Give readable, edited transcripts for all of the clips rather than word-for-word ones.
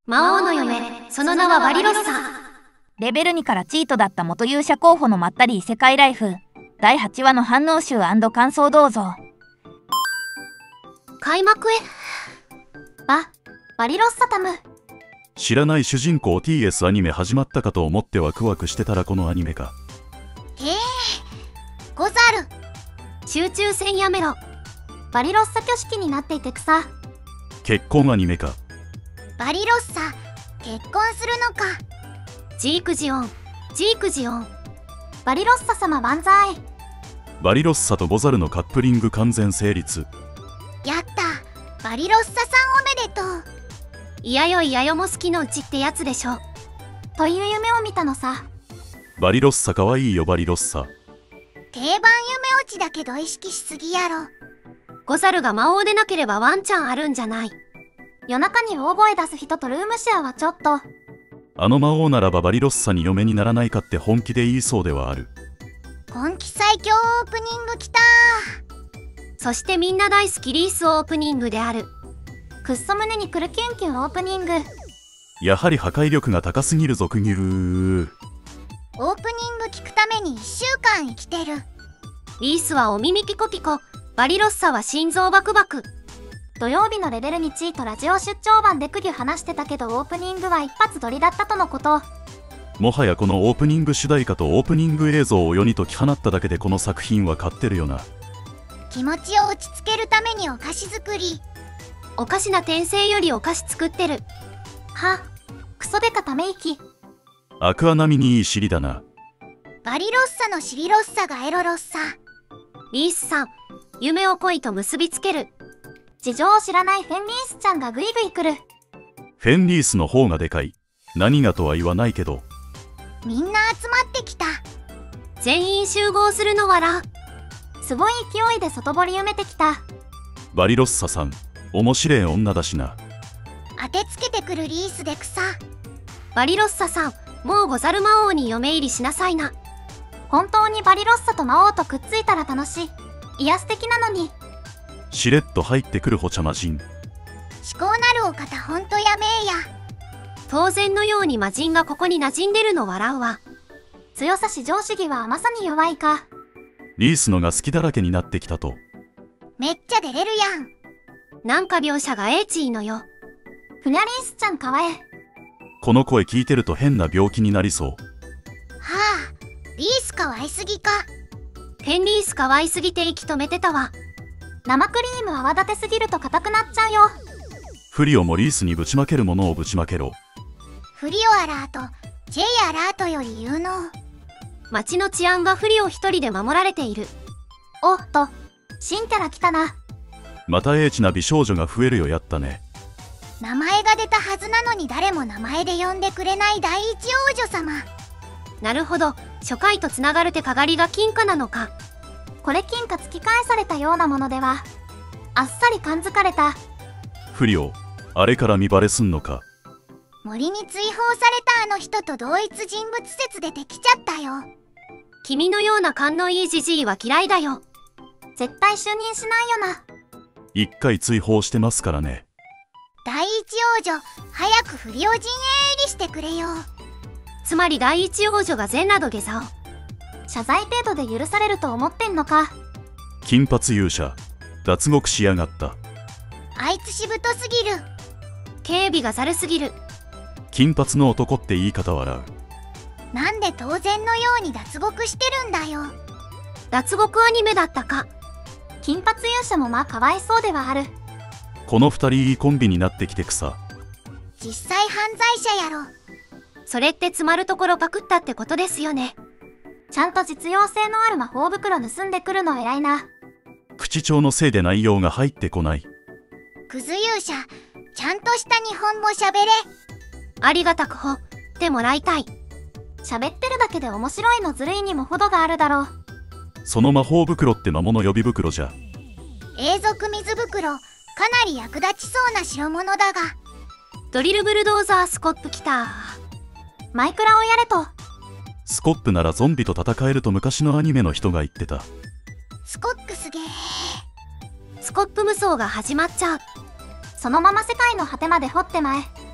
魔王の嫁、その名はバリロッサ。 レベル2からチートだった元勇者候補のまったり異世界ライフ第8話の反応集&感想どうぞ。 開幕へ。 バリロッサタム。 知らない主人公 TS アニメ始まったかと思ってワクワクしてたらこのアニメか。 ござる。 集中戦やめろ。 バリロッサ挙式になっていて草。 結婚アニメか。 バリロッサ結婚するのか。 ジークジオン、ジークジオン。 バリロッサ様万歳。 バリロッサとボザルのカップリング完全成立。 やった、バリロッサさんおめでとう。 いやよいやよも好きのうちってやつでしょ。 という夢を見たのさ。 バリロッサかわいいよバリロッサ。 定番夢落ちだけど意識しすぎやろ。 ゴザルが魔王でなければワンチャンあるんじゃない。 夜中に大声出す人とルームシェアはちょっと。 あの魔王ならばバリロッサに嫁にならないかって本気で言いそうではある。 今季最強オープニングきたー。そしてみんな大好きリースオープニングである。 くっそ胸にくるキュンキュンオープニング。 やはり破壊力が高すぎるぞクギュルー。 オープニング聞くために1週間生きてる。 リースはお耳ピコピコ、バリロッサは心臓バクバク。 土曜日のレベルにチーとラジオ出張版でクギュ話してたけどオープニングは一発撮りだったとのこと。 もはやこのオープニング主題歌とオープニング映像を世に解き放っただけでこの作品は買ってるよな。 気持ちを落ち着けるためにお菓子作り。 おかしな転生よりお菓子作ってる。 クソデカため息。 アクア並みにいい尻だな。 バリロッサの尻ロッサがエロロッサ。 リースさん、夢を恋と結びつける。 事情を知らないフェンリースちゃんがグイグイ来る。 フェンリースの方がでかい。何がとは言わないけど。 みんな集まってきた。 全員集合するのわら。 すごい勢いで外堀埋めてきた。 バリロッサさん、面白い女だしな。 当てつけてくるリースで草。 バリロッサさん、もうゴザル魔王に嫁入りしなさいな。 本当にバリロッサと魔王とくっついたら楽しい。いや素敵なのに。 しれっと入ってくるほちゃ魔人。 思考なるお方ほんとやめえや。 当然のように魔人がここに馴染んでるの笑うわ。 強さ至上主義は甘さに弱いか。 リースのが好きだらけになってきたと。 めっちゃ出れるやん。 なんか描写がエーチーのよ。 ふにゃリースちゃんかわえ。 この声聞いてると変な病気になりそう。 リースかわいすぎか。 フェンリースかわいすぎて息止めてたわ。 生クリーム泡立てすぎると硬くなっちゃうよ。 フリオもリースにぶちまけるものをぶちまけろ。 フリオアラート、J アラートより有能。 街の治安がフリオ一人で守られている。 おっと、新キャラ来たな。 またエーチな美少女が増えるよやったね。 名前が出たはずなのに誰も名前で呼んでくれない第一王女様。 なるほど、初回とつながる手かがりが金貨なのか。 これ金貨突き返されたようなものでは。あっさり感づかれた。 フリオ、あれから見バレすんのか。 森に追放されたあの人と同一人物説でできちゃったよ。 君のような勘のいいジジイは嫌いだよ。 絶対就任しないよな。 一回追放してますからね。 第一王女、早く不良陣営入りしてくれよ。 つまり第一王女が全など下座を。 謝罪程度で許されると思ってんのか。 金髪勇者、脱獄しやがった。 あいつしぶとすぎる。 警備がざるすぎる。 金髪の男って言い方笑う。 なんで当然のように脱獄してるんだよ。 脱獄アニメだったか。 金髪勇者もまあかわいそうではある。 この二人いいコンビになってきて草。 実際犯罪者やろ。 それって詰まるところパクったってことですよね。 ちゃんと実用性のある魔法袋盗んでくるの偉いな。 口調のせいで内容が入ってこない。 クズ勇者、ちゃんとした日本語喋れ。 ありがたくほってもらいたい。 喋ってるだけで面白いのずるいにも程があるだろう。 その魔法袋って魔物呼び袋じゃ。 永続水袋、かなり役立ちそうな代物だが。 ドリルブルドーザースコップ来た。 マイクラをやれと。 スコップならゾンビと戦えると昔のアニメの人が言ってた。 スコックすげー。 スコップ無双が始まっちゃう。 そのまま世界の果てまで掘ってまえ。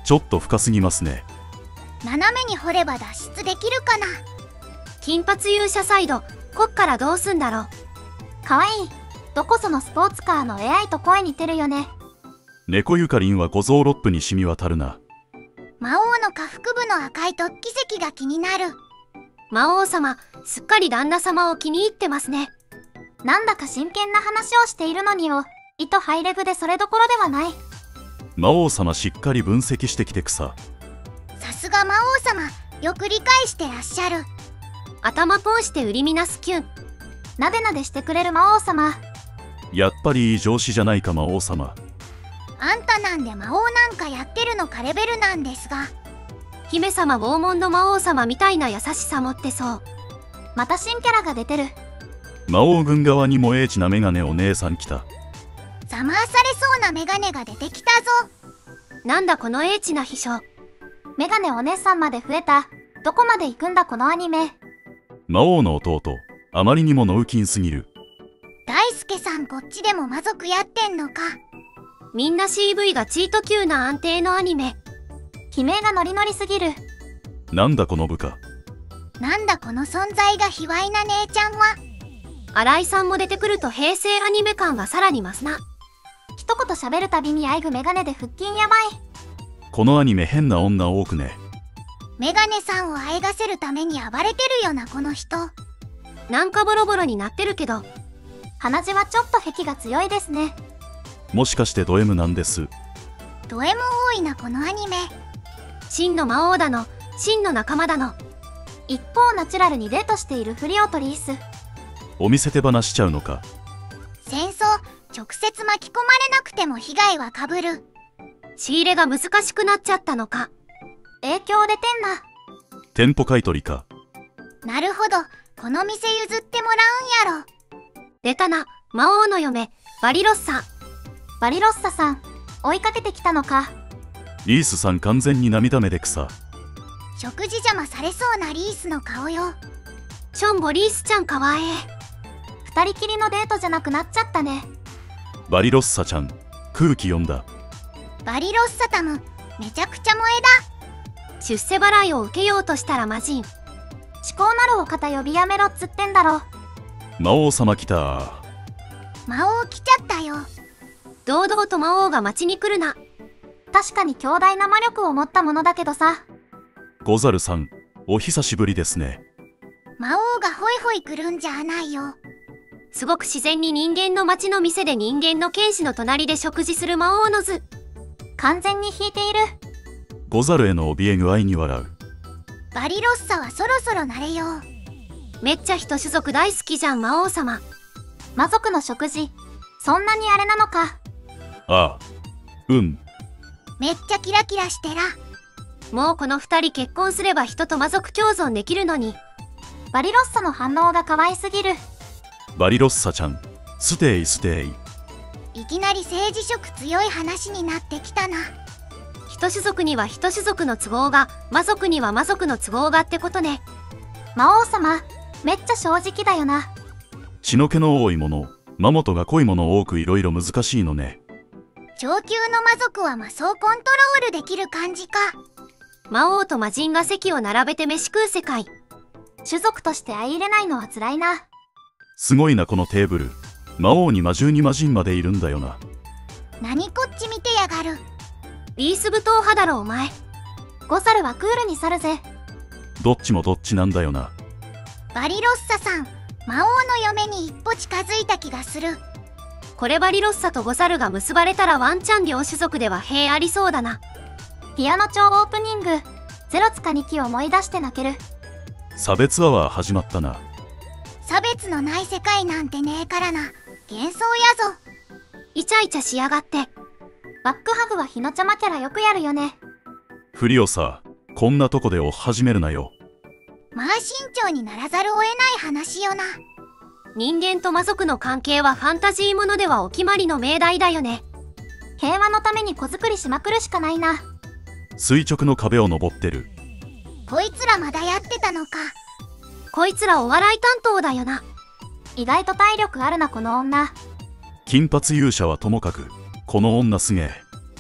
ちょっと深すぎますね。 斜めに掘れば脱出できるかな。 金髪勇者サイド、こっからどうすんだろう。 かわいい。どこそのスポーツカーの AI と声似てるよね。 猫ゆかりんは五臓六腑に染み渡るな。 魔王の下腹部の赤い突起石が気になる。 魔王様、すっかり旦那様を気に入ってますね。 なんだか真剣な話をしているのに糸ハイレグでそれどころではない。 魔王様しっかり分析してきてくさ。 さすが魔王様、よく理解してらっしゃる。 頭ポンして売りみなすキュン。 なでなでしてくれる魔王様。 やっぱりいい上司じゃないか魔王様。 あんたなんで魔王なんかやってるのかレベルなんですが。 姫様拷問の魔王様みたいな優しさ持ってそう。 また新キャラが出てる。 魔王軍側にもエーチなメガネお姉さん来た。 ざまあされそうなメガネが出てきたぞ。 なんだこの英知な秘書。 メガネお姉さんまで増えた。どこまで行くんだこのアニメ。 魔王の弟、あまりにものうきんすぎる。 大輔さんこっちでも魔族やってんのか。 みんな CV がチート級な安定のアニメ。 悲鳴がノリノリすぎる。 なんだこの部下。 なんだこの存在が卑猥な姉ちゃんは。 新井さんも出てくると平成アニメ感がさらに増すな。 一言喋るたびにあいぐメガネで腹筋やばい。 このアニメ変な女多くね。 メガネさんをあえがせるために暴れてるよなこの人。 なんかボロボロになってるけど。 鼻血はちょっと癖が強いですね。 もしかしてド M なんです。 ド M 多いなこのアニメ。 真の魔王だの、真の仲間だの。 一方ナチュラルにデートしているフリオとリース。 お店手放しちゃうのか。 戦争直接巻き込まれなくても被害はかぶる。 仕入れが難しくなっちゃったのか。 影響出てんな。 店舗買い取りか。 なるほど、この店譲ってもらうんやろ。 出たな、魔王の嫁、バリロッサ。 バリロッサさん、追いかけてきたのか。 リースさん完全に涙目で草。 食事邪魔されそうなリースの顔よ。 ションボリースちゃんかわえ。 二人きりのデートじゃなくなっちゃったね。 バリロッサちゃん、空気読んだ。 バリロッサタム、めちゃくちゃ萌えだ。 出世払いを受けようとしたら魔人。 思考なるお方呼びやめろっつってんだろ。 魔王様来た。 魔王来ちゃったよ。 堂々と魔王が町に来るな。 確かに強大な魔力を持ったものだけどさ。 ゴザルさん、お久しぶりですね。 魔王がホイホイ来るんじゃないよ。 すごく自然に人間の町の店で人間の剣士の隣で食事する魔王の図。 完全に引いている。 ゴザルへの怯え具合に笑う。 バリロッサはそろそろ慣れよう。 めっちゃ人種族大好きじゃん魔王様。 魔族の食事、そんなにあれなのか。 ああ、 めっちゃキラキラしてら。 もうこの二人結婚すれば人と魔族共存できるのに。 バリロッサの反応が可愛すぎる。 バリロッサちゃん、ステイステイ。 いきなり政治色強い話になってきたな。 人種族には人種族の都合が、魔族には魔族の都合がってことね。 魔王様、めっちゃ正直だよな。 血の気の多いもの、魔元が濃いもの多くいろいろ難しいのね。 上級の魔族は魔装コントロールできる感じか。 魔王と魔人が席を並べて飯食う世界。 種族として相入れないのは辛いな。 すごいなこのテーブル。魔王に魔獣に魔人までいるんだよな。 何こっち見てやがる。 リース武闘派だろお前。 ゴサルはクールに去るぜ。 どっちもどっちなんだよな。 バリロッサさん、魔王の嫁に一歩近づいた気がする。 これバリロッサとゴザルが結ばれたらワンチャン両種族では塀ありそうだな。 ピアノ調オープニング、ゼロツか2期を思い出して泣ける。 差別アワー始まったな。 差別のない世界なんてねえからな。幻想やぞ。 イチャイチャしやがって。 バックハグは日のちゃまキャラよくやるよね。 フリオさ、こんなとこでを始めるなよ。 まあ慎重にならざるを得ない話よな。 人間と魔族の関係はファンタジーものではお決まりの命題だよね。 平和のために子作りしまくるしかないな。 垂直の壁を登ってる。 こいつらまだやってたのか。 こいつらお笑い担当だよな。 意外と体力あるなこの女。 金髪勇者はともかく、この女すげえ。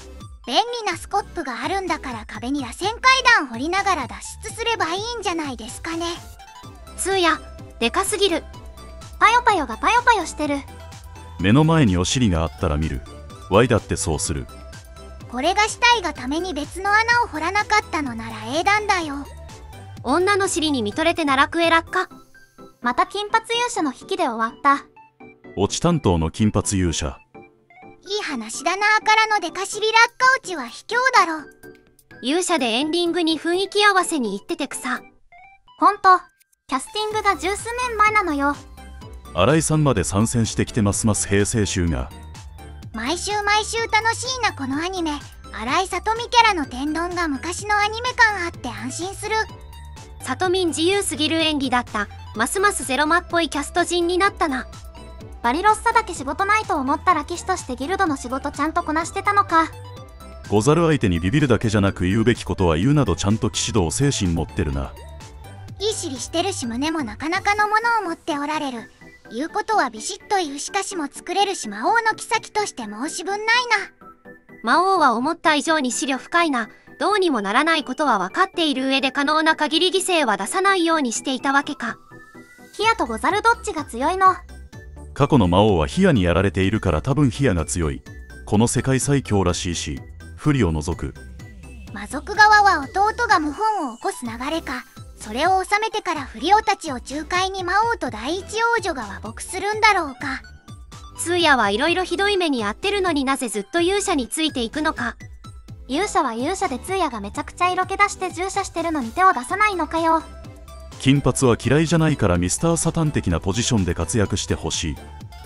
便利なスコップがあるんだから壁に螺旋階段掘りながら脱出すればいいんじゃないですかね。 つーや、でかすぎる。 パヨパヨがパヨパヨしてる。 目の前にお尻があったら見る。ワイだってそうする。 これがしたいがために別の穴を掘らなかったのなら英断だよ。 女の尻に見とれて奈落へ落下。 また金髪勇者の引きで終わった。 落ち担当の金髪勇者。 いい話だな。からのデカシビ落下落ちは卑怯だろ。 勇者でエンディングに雰囲気合わせに行っててくさ。 ほんと、キャスティングが十数年前なのよ。 新井さんまで参戦してきてますます平成集が。 毎週楽しいなこのアニメ。新井さとみキャラの天丼が昔のアニメ感あって安心する。 さとみん自由すぎる演技だった。ますますゼロマっぽいキャスト陣になったな。 バリロッサだけ仕事ないと思ったら騎士としてギルドの仕事ちゃんとこなしてたのか。 ござる相手にビビるだけじゃなく言うべきことは言うなどちゃんと騎士道精神持ってるな。 いい尻してるし胸もなかなかのものを持っておられる。言うことはビシッと言うしかしも作れるし魔王の妃として申し分ないな。 魔王は思った以上に思慮深いな。どうにもならないことは分かっている上で可能な限り犠牲は出さないようにしていたわけか。 ヒヤとゴザルどっちが強いの？ 過去の魔王はヒヤにやられているから多分ヒヤが強い。この世界最強らしいし、不利を除く。 魔族側は弟が謀反を起こす流れか。それを収めてから不良たちを仲介に魔王と第一王女が和睦するんだろうか。 つーやはいろいろひどい目に遭ってるのになぜずっと勇者についていくのか。 勇者は勇者でつーやがめちゃくちゃ色気出して従者してるのに手を出さないのかよ。 金髪は嫌いじゃないからミスターサタン的なポジションで活躍してほしい。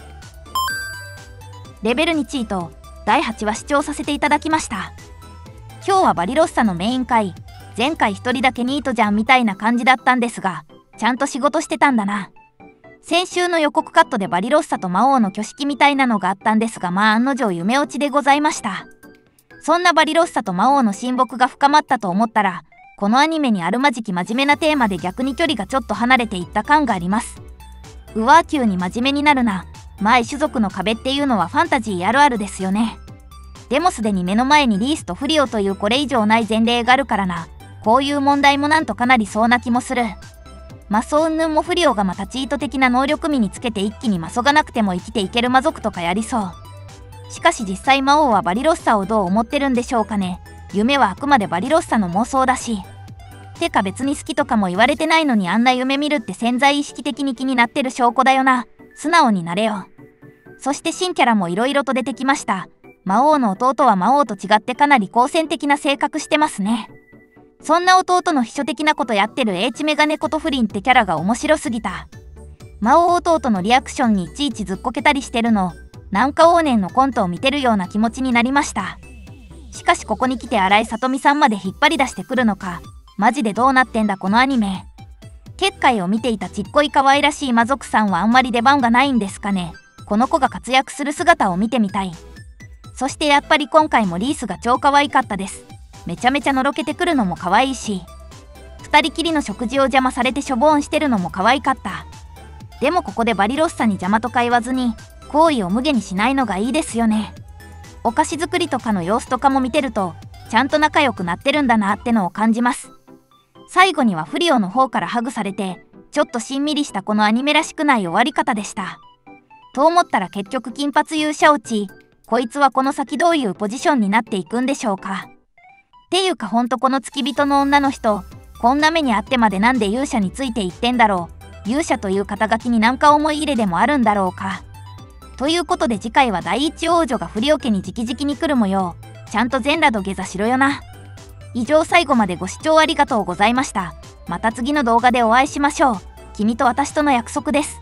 レベル2チート第8話視聴させていただきました。今日はバリロッサのメイン回。前回一人だけニートじゃんみたいな感じだったんですが、ちゃんと仕事してたんだな。先週の予告カットでバリロッサと魔王の挙式みたいなのがあったんですが、まあ案の定夢落ちでございました。そんなバリロッサと魔王の親睦が深まったと思ったら、このアニメにあるまじき真面目なテーマで逆に距離がちょっと離れていった感があります。うわー急に真面目になるな。前種族の壁っていうのはファンタジーあるあるですよね。でもすでに目の前にリースとフリオというこれ以上ない前例があるからな。こういう問題もなんとかなりそうな気もする。マソ云々もフリオがまたチート的な能力身につけて一気にマソがなくても生きていける魔族とかやりそう。しかし実際魔王はバリロッサをどう思ってるんでしょうかね。夢はあくまでバリロッサの妄想だし。てか別に好きとかも言われてないのにあんな夢見るって潜在意識的に気になってる証拠だよな。素直になれよ。そして新キャラもいろいろと出てきました。魔王の弟は魔王と違ってかなり好戦的な性格してますね。そんな弟の秘書的なことやってるHメガネことフリンってキャラが面白すぎた。魔王弟のリアクションにいちいちずっこけたりしてるの、なんか往年のコントを見てるような気持ちになりました。しかしここに来て新井さとみさんまで引っ張り出してくるのか。マジでどうなってんだこのアニメ。結界を見ていたちっこい可愛らしい魔族さんはあんまり出番がないんですかね。この子が活躍する姿を見てみたい。そしてやっぱり今回もリースが超可愛かったです。めちゃめちゃのろけてくるのも可愛いし、二人きりの食事を邪魔されてしょぼんしてるのも可愛かった。でもここでバリロッサに邪魔とか言わずに行為を無下にしないのがいいですよね。お菓子作りとかの様子とかも見てるとちゃんと仲良くなってるんだなってのを感じます。最後にはフリオの方からハグされてちょっとしんみりしたこのアニメらしくない終わり方でした。と思ったら結局金髪勇者落ち。こいつはこの先どういうポジションになっていくんでしょうか。っていうかほんとこの付き人の女の人、こんな目にあってまでなんで勇者についていってんだろう。勇者という肩書きになんか思い入れでもあるんだろうか。ということで次回は第一王女がフリオ家に直々に来る模様。ちゃんと全裸土下座しろよな。以上最後までご視聴ありがとうございました。また次の動画でお会いしましょう。君と私との約束です。